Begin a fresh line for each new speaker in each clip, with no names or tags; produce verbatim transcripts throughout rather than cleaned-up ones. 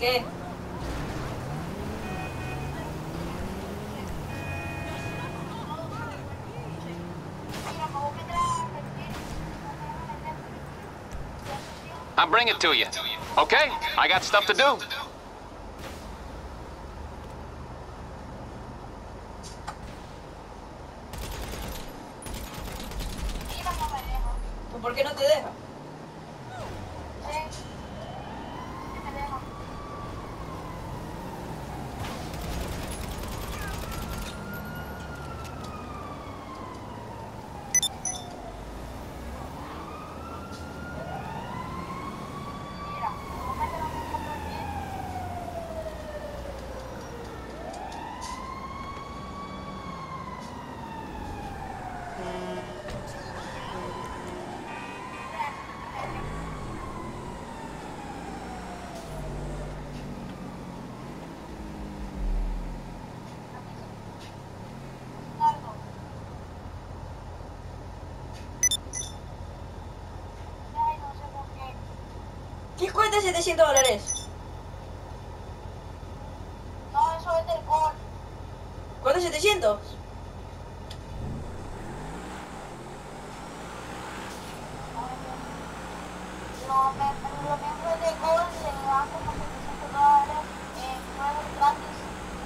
¿Qué?
I'll bring it to you. Okay? I got stuff to do.
¿Por qué no te deja? ¿Qué cuesta setecientos dólares?
No, eso es del gol.
¿Cuánto setecientos?
Los miembros de gol se dan como setecientos dólares en juegos gratis.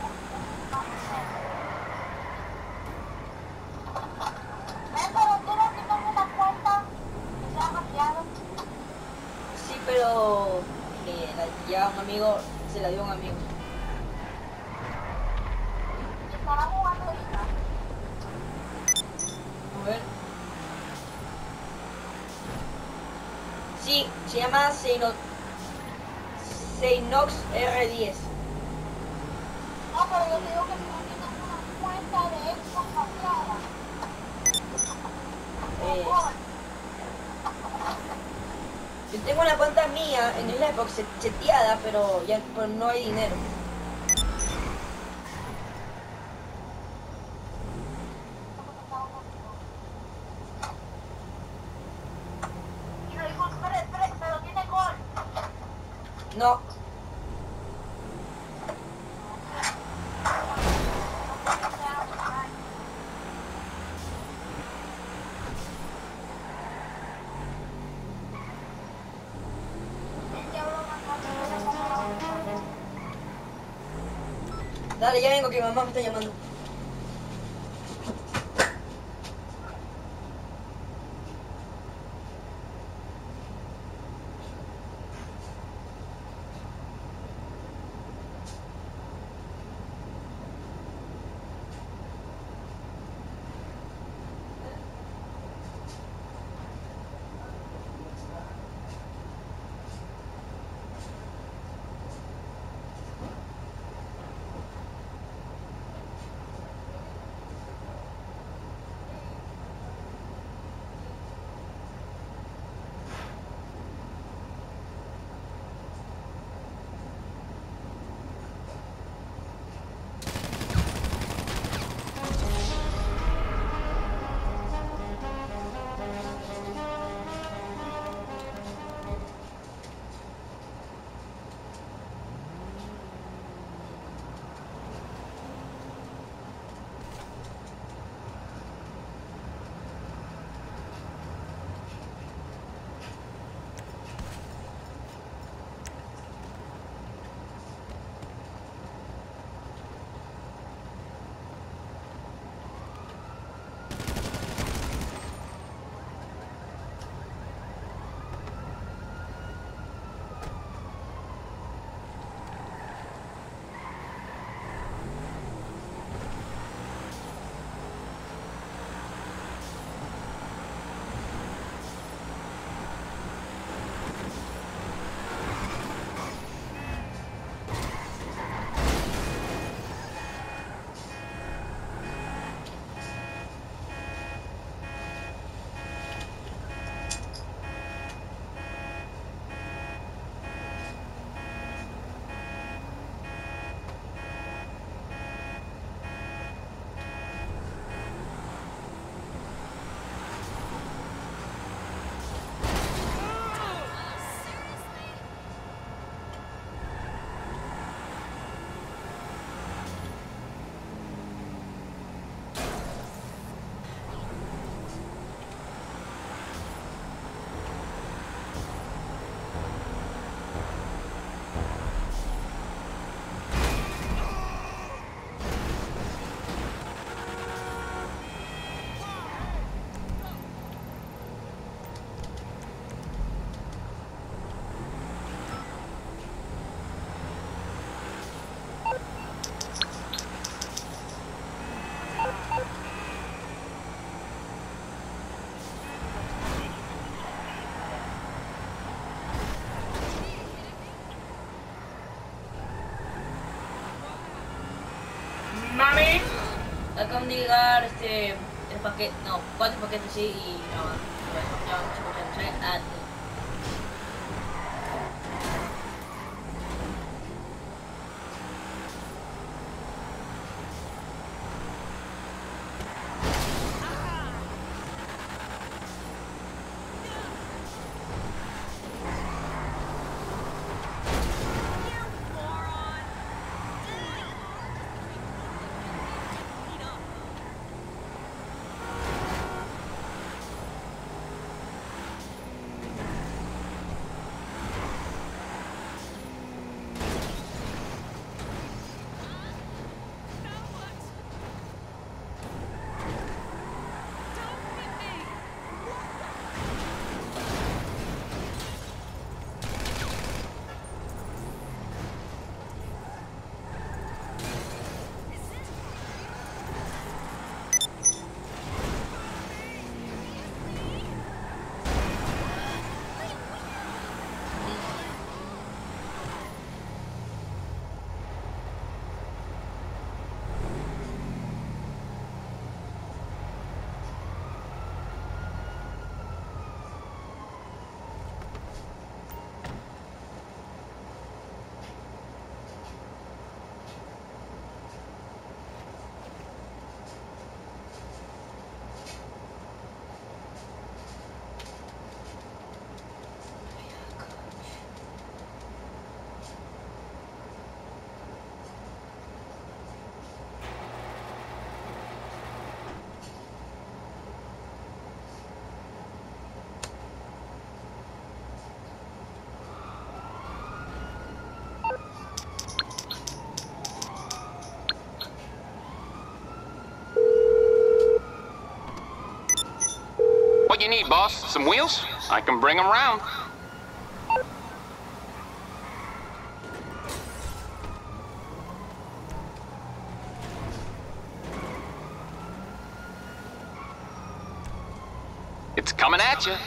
Ven, pero tú no tienes una cuenta que sea hackeada.
Sí, pero eh, la, ya un amigo se la dio a un amigo.
Estará jugando ahorita.
A ver. Sí, se llama Seinox, Seinox R diez.
No, pero yo te digo que si no tienes una cuenta de Xbox hackeada.
Eh, yo tengo una cuenta mía en el Xbox set- seteada, pero ya pero no hay dinero.
Y lo dijo, espera, espera, pero tiene gol.
No. Dale, ya vengo que mi mamá me está llamando. acaban de llegar este el paquete, no, cuatro paquetes sí y no, pues, ya chicos, ya no sé, ah,
What you need, boss? Some wheels? I can bring them round. It's coming at you.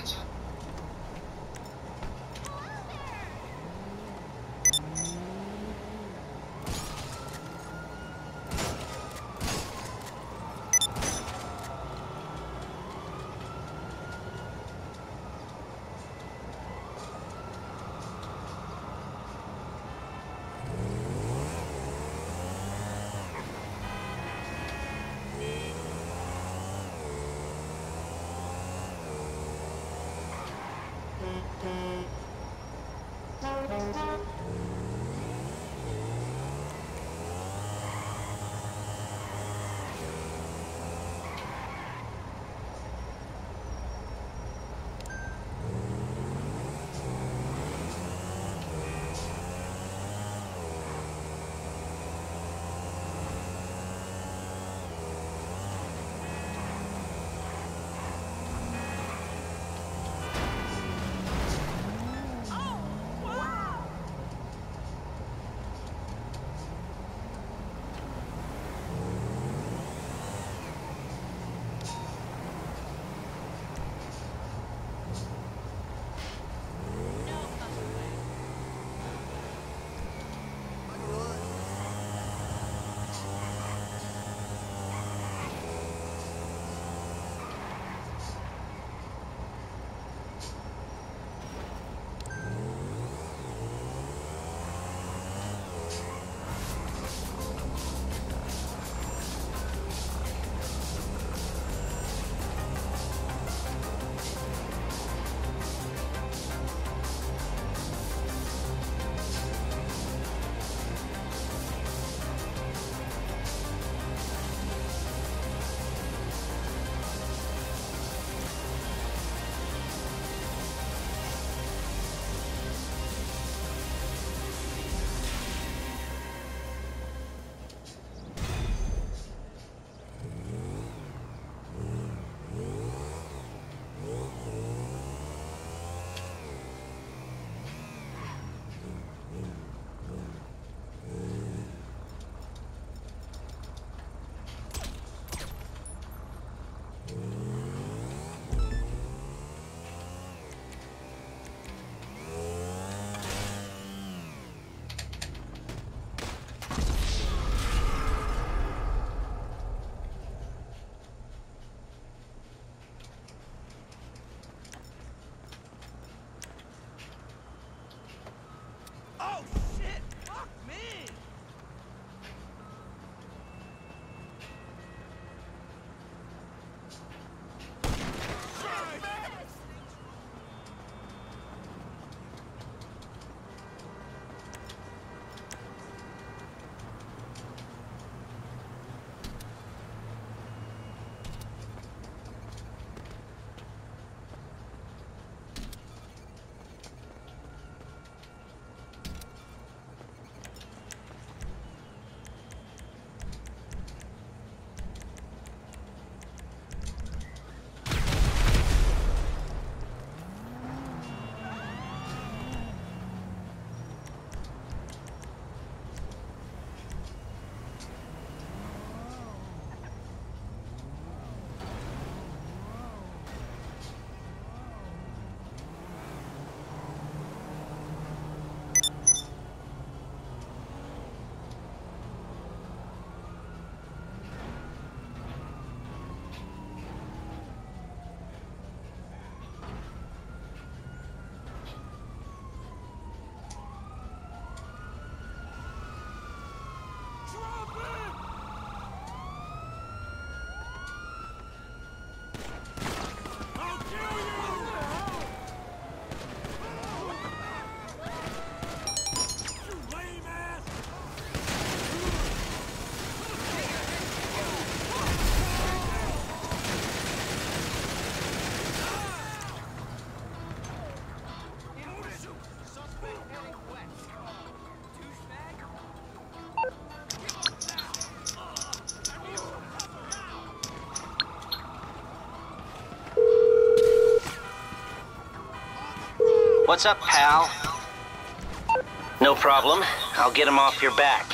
What's up, pal? No problem. I'll get him off your back.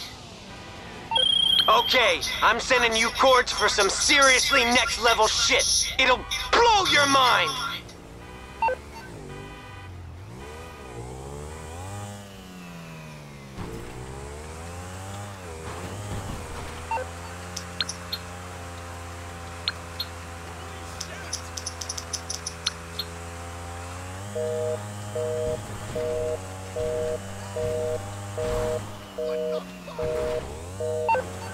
Okay, I'm sending you cords for some seriously next-level shit. It'll blow your mind!
What the fuck?